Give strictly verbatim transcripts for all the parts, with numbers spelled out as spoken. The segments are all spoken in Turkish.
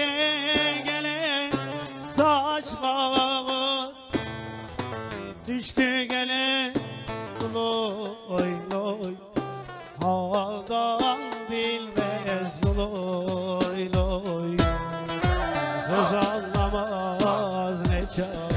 gele saçlar düştü gele loy loy haldan bilmez loy loy söz anlamaz ne çare.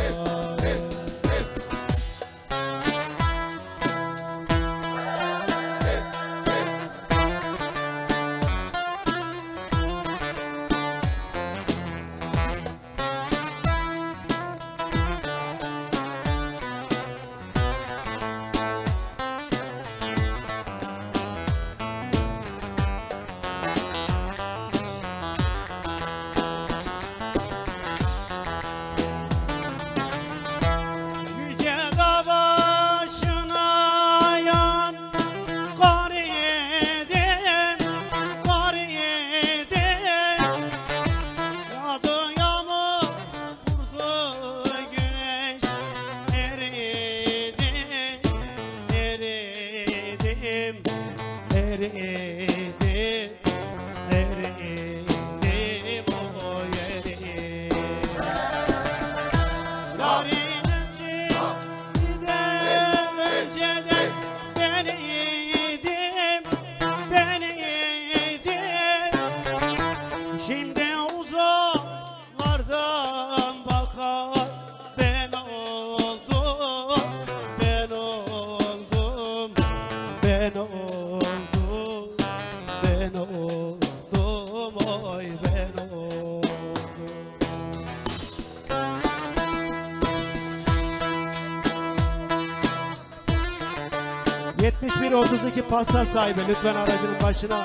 yetmiş bir otuz iki pasta sahibi lütfen aracının başına.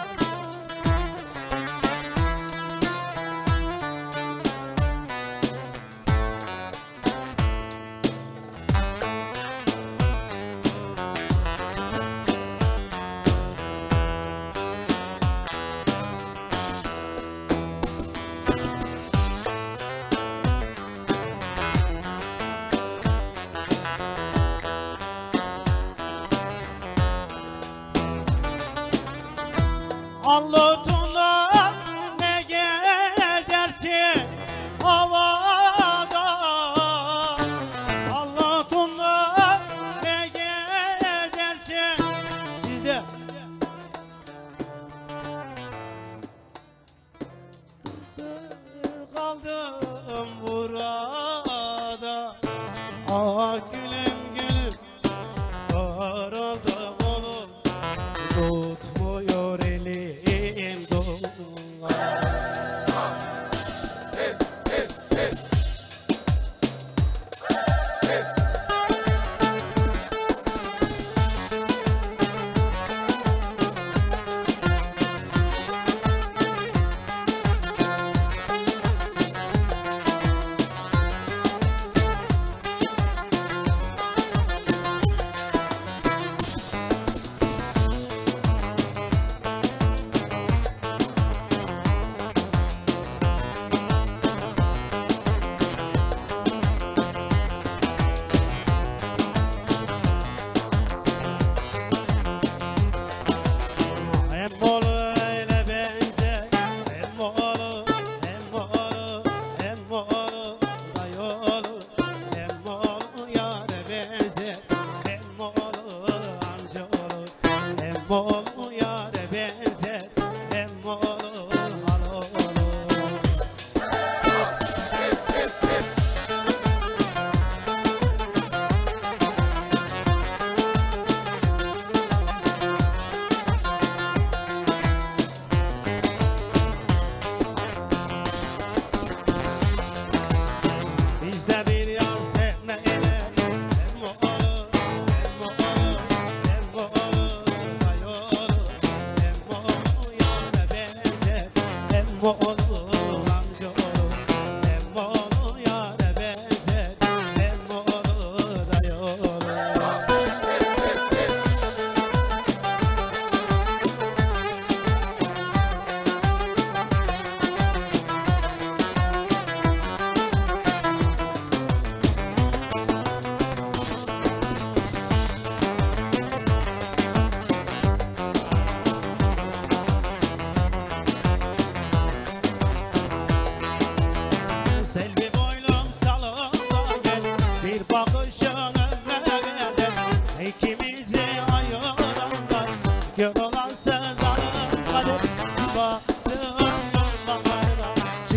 Allah'ına ne gezersin havada, Allah'ına ne gezersin sizde. Kaldım burada, ah gülüm gülüm, arada kolum tutmuyor elim.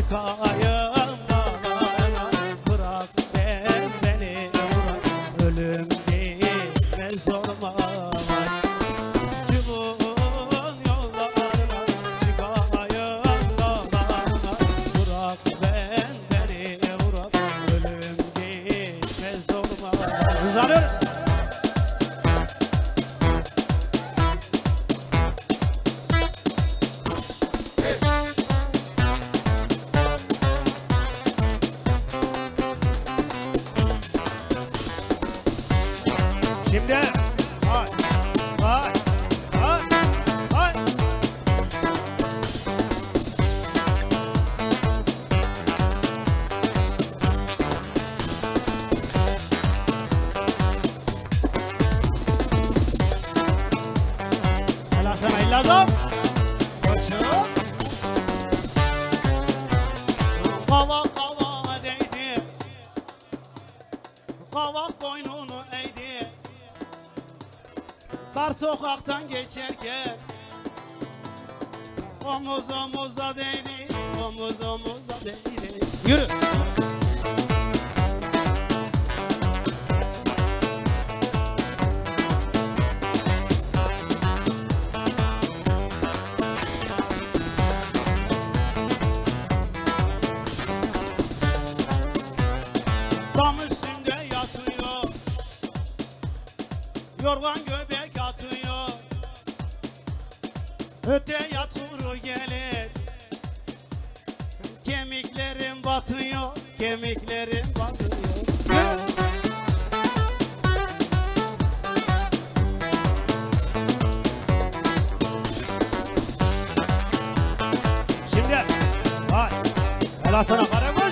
çıkayım dağlarına. Bırak ben seni bırak, ölüm gitmez zoruma. Çıvın yollarına çıkayım dağlarına. Bırak ben beni bırak, ölüm gitmez zoruma. Hızlanır. Şimdi ay ay ay ay. Helal sana illadım. Koşun. Kava kava değdi. Kavak boynunu eğdi. Dar sokaktan geçerken omuz omuza değdi, omuz omuza değdi. Yürü. Tam üstünde yatıyor, yorgan göbek atıyor. Öte yat kuru gelir, kemiklerim batıyor, kemiklerim batıyor. Şimdi vay, helal sana karagöz.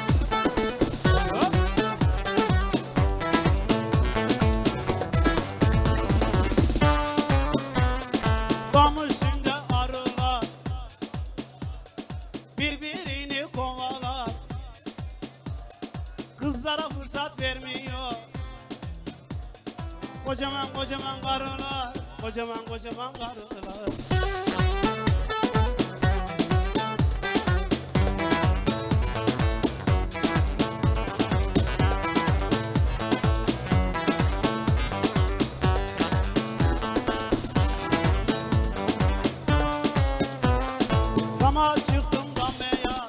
Birbirini kovalar, kızlara fırsat vermiyor. Kocaman kocaman karılar, kocaman kocaman karılar. Dama çıktım damaya,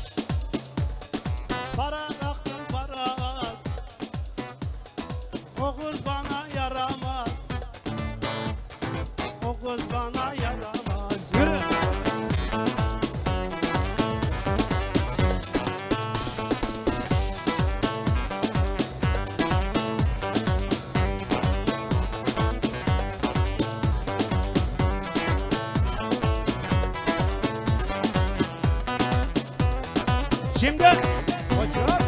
para aktım para az. O kız bana yaramaz, o kız bana yaramaz. Yürü. Şimdi koçum.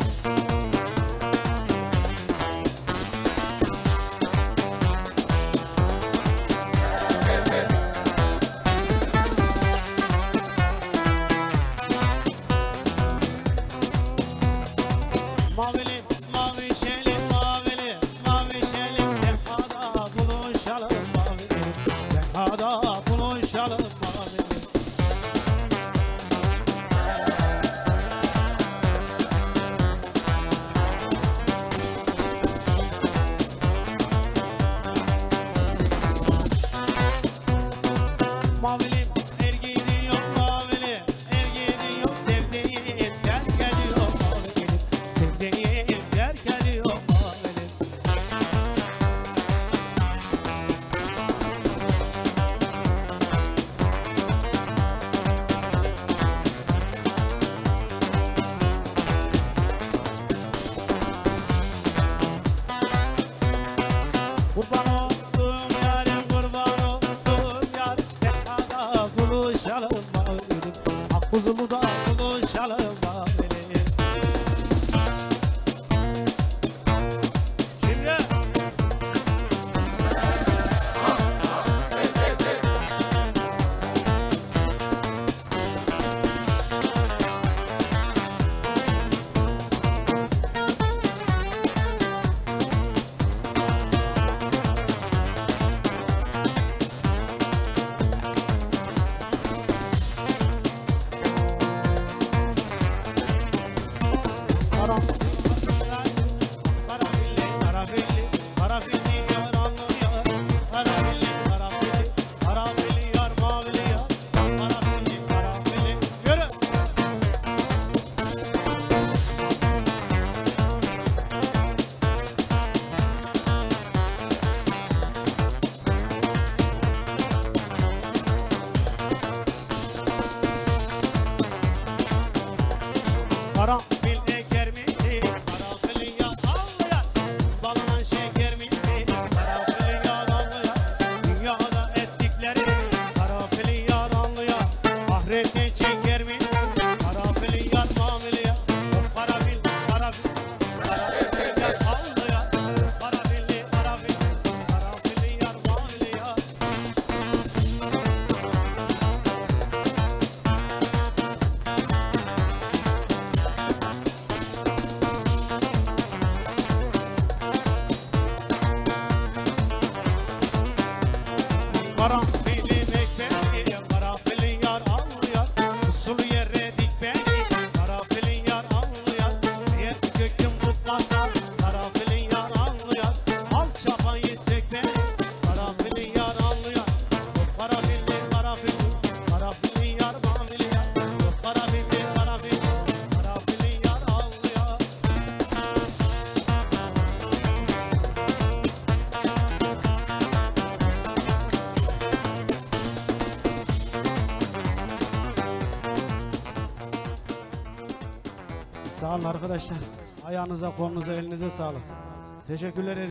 Mavili, mavi şeli, mavili, mavi şeli, tenhada buluşalım mavili, tenhada buluşalım mavili. Karanfil eker misin? Karanfilin yar ağlayan. Balına şeker misin? Karanfilin yar ağlayan. Dünyada ettikleri karanfilin yar ağlayan. Ahirette çeker misin? Karanfilin yar mamili yar. Karafil, karafil, karafilin yar ağlayan. Karafilli, karafil, karanfilin yar mamili yar. Karanfilin ekmeği, karanfilin yar ağlıyor. Sulu yere dik beni, karanfilin yar ağlıyor. Eğer köküm tutmazsa, karanfilin yar ağlıyor. Al çapayı sek beni, karanfilin yar ağlıyor. Karanfilli, karanfilli, karanfilin yar mamili yar. Karanfilli, karanfilli, karanfilin yar ağlıyor. Sağ olun arkadaşlar. Ayağınıza, kolunuza, elinize sağlık. Teşekkürler ederim.